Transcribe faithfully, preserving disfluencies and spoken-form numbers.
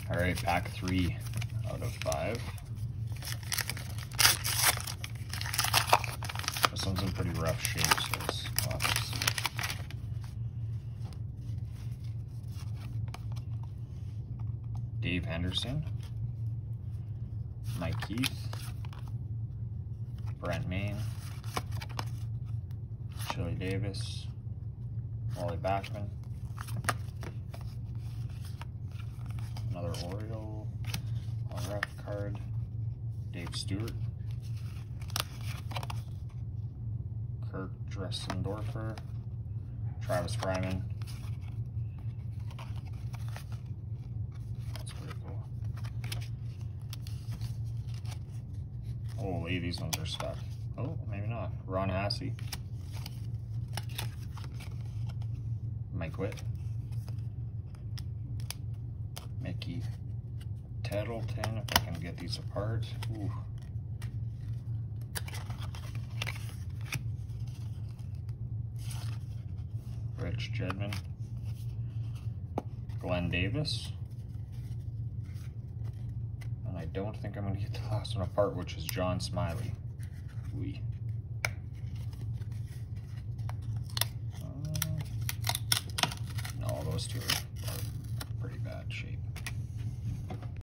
All right, pack three out of five. This one's in pretty rough shape, so it's a lot to see. Dave Henderson, Mike Keith, Brent Main, Chili Davis, Wally Backman, another Oriole, a ref card, Dave Stewart, Kirk Dressendorfer, Travis Fryman. That's pretty cool. Holy, these ones are stuck. Oh, maybe not. Ron Hassey, Mike Witt, Mickey Tettleton, if I can get these apart. Ooh. Rich Jedman, Glenn Davis, and I don't think I'm going to get the last one apart, which is John Smiley. Wee. Uh, no, those two are, are pretty bad shape.